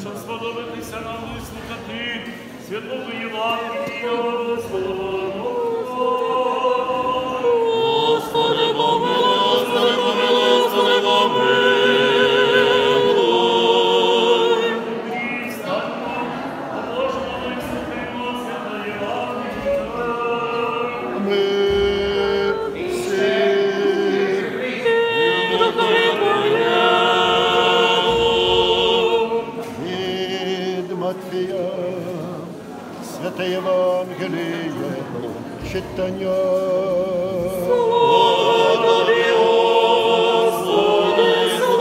щоб сподобатися нам вислухати святого Євангелія Господа. Господи, помилуй, Господи, помилуй, Господи, помилуй. Святе Євангеліє, читання. Слава Тобі, Господи,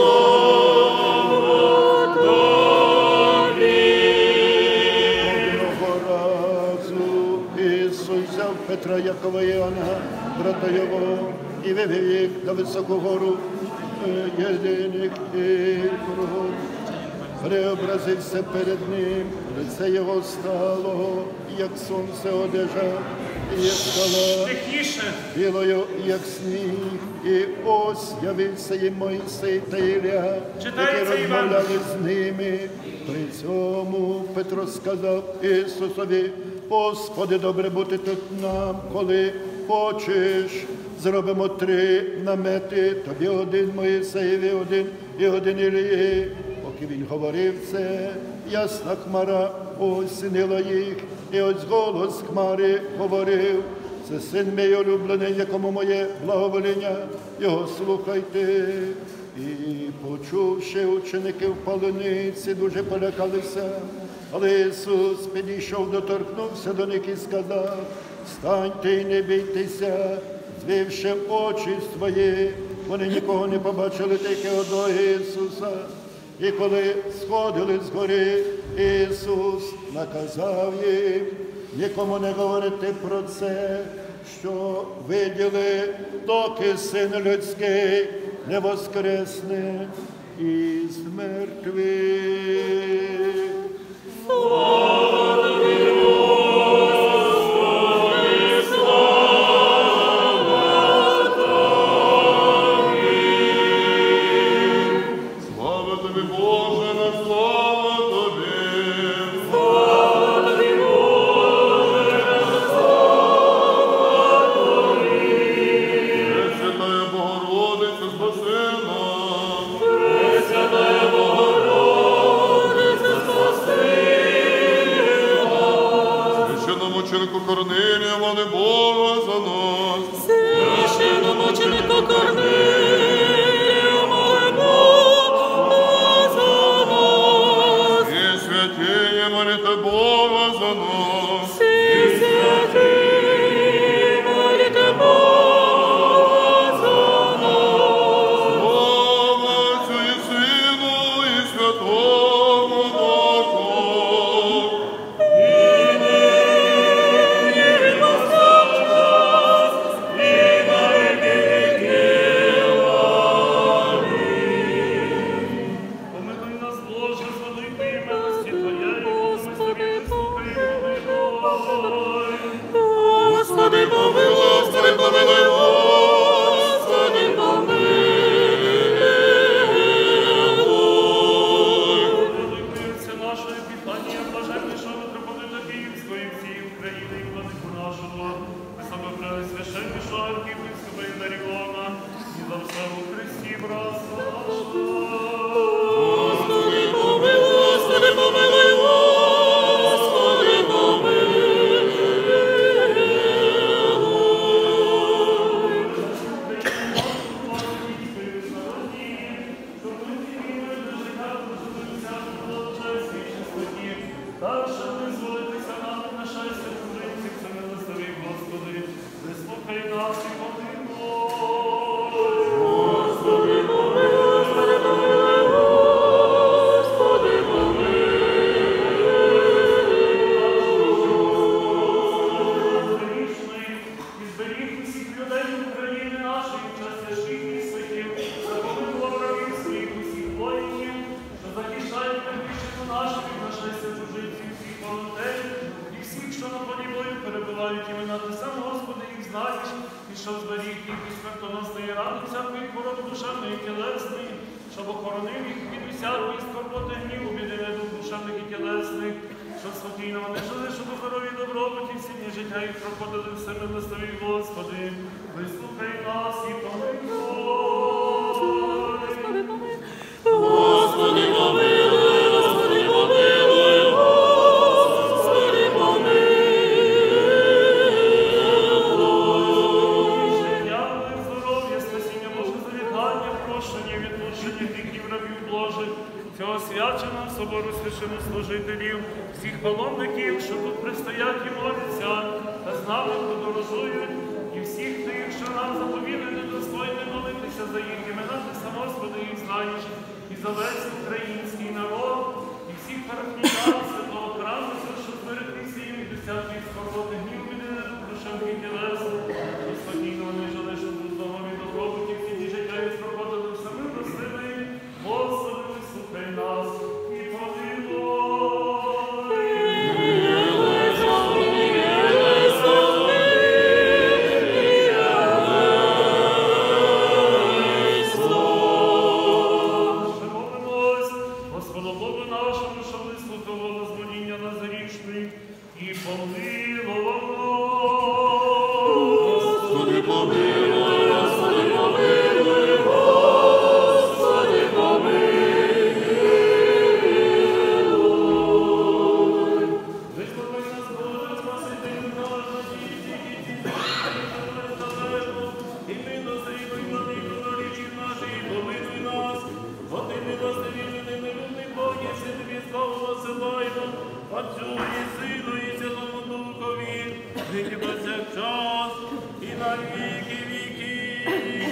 слава Тобі. Одного разу Ісус взяв Петра, Якова і Іоанна, брата його, і вивів їх на високу гору єдиних і кругом. Преобразився перед ним, лице його стало, як сонце одежа, і як скала, білою, як сніг. І ось явився їм Мойсей та Ілля, які розмовляли з ними. При цьому Петро сказав Ісусові: Господи, добре бути тут нам, коли хочеш. Зробимо 3 намети, тобі один, Моїсеєві один і один Ілії. Поки він говорив це, ясна хмара осінила їх, і ось голос хмари говорив: це син мій улюблений, якому моє благовоління, його слухайте. І почувши, ученики в палениці дуже полякалися, але Ісус підійшов, доторкнувся до них і сказав: встаньте і не бійтеся. Звівши очі свої, вони нікого не побачили, тільки одного Ісуса. І коли сходили з гори, Ісус наказав їм нікому не говорити про це, що виділи, доки Син людський не воскресне із мертвих. Слава Тобі, Корнилія, моли Бога за нас. Священномученику Корнилія, моли Бога за нас. І святіє, моліте Бога за нас. Всі святі, моліте Бога за нас. Слава Отцю і Сину і Святому Духу. Господи, помилуй, Господи, помилуй, Господи, помилуй. Це наше питання, блаженнішого митрополита Київської і всієї України і владику нашого, високопреосвященнішого архієпископа Іларіона, і за все у Христі братства нашого. Господи, помилуй, Господи, помилуй, Господи, помилуй. Так, що визволитися нам на щастя чужинців, це милостивий Господи, вислухай нас і помилуй. Господи, помилуй, Господи, помилуй, Господи, Грішний і зберіг усіх людей України наших, час тяжких і святів, запомни ворогів своїх усіх воїнів, що захищають Батьківщину нашу від нашестя чужинців, всіх волонтерів і всіх, що на полі бою перебувають імена. Ти сам, Господи, їх знаєш, і що зберіг їх від смертоносної рани всякої хвороби душевної і тілесної, щоб охоронив їх від усякої скорботи, гніву, біди, недуг, душевної небесних, що спокійно вони жили, щоб у здоров'ї і добробуті всі дні життя їх проходили все милостиві, Господи. Вислухай нас і помилуй. Господи, помилуй, Господи, помилуй, Господи, помилуй. Життя, здоров'я, спасіння, Боже, завітання, прощення, відпущення гріхів рабів Божих, цього свяченого собору священнослужителів, всіх паломників, що тут пристоять і моляться, та з нами подорожують, і всіх тих, що нам заповіли недостойне молитися за їх імена, ти сам, Господи, їх знаєш, і за весь український народ, і всіх парафіян святого храму, що зберегтися їм від усяких скорботи, гнів, біди, душевних і тілес, що спокійно вони жили, щоб у здоров'ї і добробуті всі дні життя їх проходили в самим розсили. Господи, вислухай нас і помилуй. Молимось Господу Богу нашому, що вислухав возмоління Назарічний і помилував нас. Господи, помилуй, Господи, помилуй, Господи, помилуй. Вислухай нас, Боже, Спасителю наш, надійся, і ми дозріли владику нарічів наших, і помилуй нас, бо ти милостивий, немилюбний Бог, єси тобі славу посилаємо, Отцю і Сину, і Святому Духові, нині повсякчас, і на віки віків.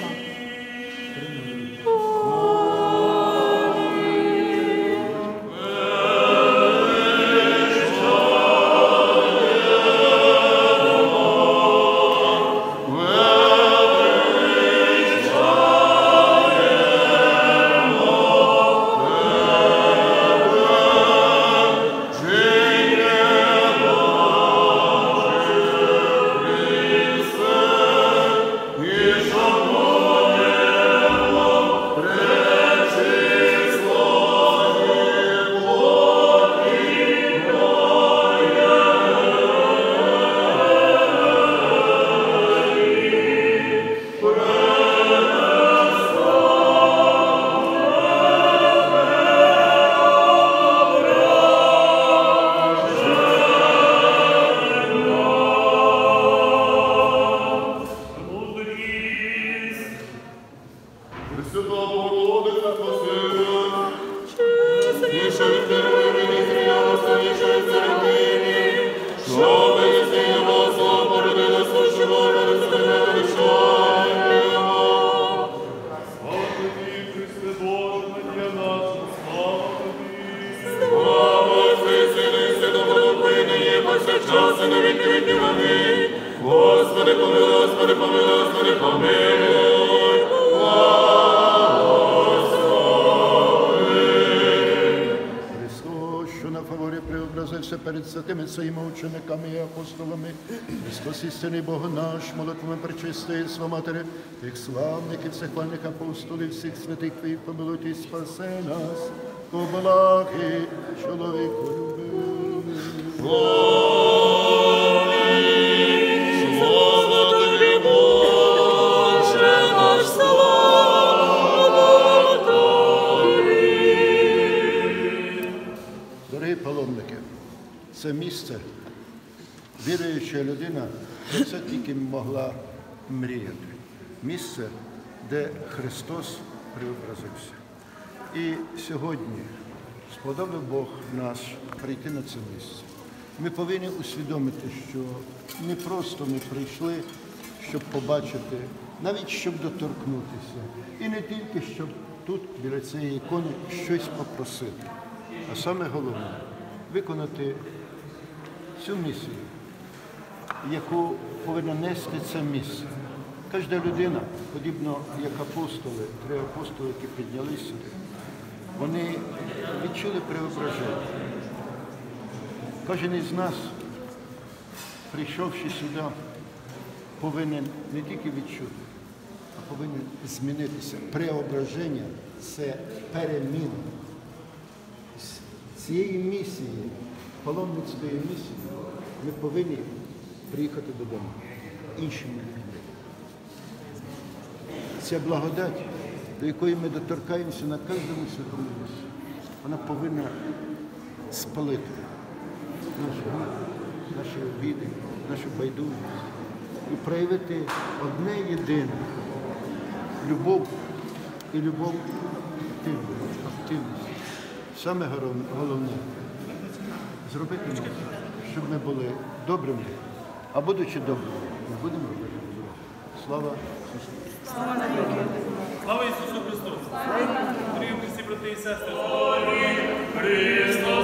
Пресвята Богородиця, спаси нас. Свіше від тебе мені зріяло, свіше від середини, що винести його, слава породила, слушимо, родиться тебе величаємо. Слава тобі, Христе Боже, надія наша, слава тобі. Слава Отцю і Сину, і Святому Духу, і нині, повсякчас, і на віки віків. Амінь. Господи, помилуй, Господи, помилуй, Господи, помилуй. Христос, що на фаворі преобразився перед святими своїми учениками і апостолами, Христос істинний Бог наш, молитвами пречистої Матері, тих славних і всехвальних апостолів, всіх святих Твоїх помилуй і спаси нас, по благи чоловіку любив. Слава тобі, Боже, наш, слава тобі. Дорогі паломники, це місце, віруюча людина, про це тільки могла мріяти. Місце, де Христос преобразився. І сьогодні сподобав Бог нас прийти на це місце. Ми повинні усвідомити, що не просто ми прийшли, щоб побачити, навіть щоб доторкнутися. І не тільки, щоб тут, біля цієї ікони, щось попросити. А саме головне – виконати цю місію, яку повинна нести це місце. Кожна людина, подібно як апостоли, 3 апостоли, які піднялися сюди, вони відчули преображення. Кожен із нас, прийшовши сюди, повинен не тільки відчути, а повинен змінитися. Преображення – це переміна. цієї місії, паломницької місії, ми повинні приїхати додому іншими людьми. Ця благодать, до якої ми доторкаємося на кожному святому місці, вона повинна спалити наш гріх, наші обіди, нашу байдужість і проявити одне єдине – любов і любов активність. Саме головне – зробити нас, щоб ми були добрими, а будучи добрими, ми будемо робити добро. Слава Ісусу! Слава Ісусу Христу! Дорогі в Христі, брати і сестри! Христос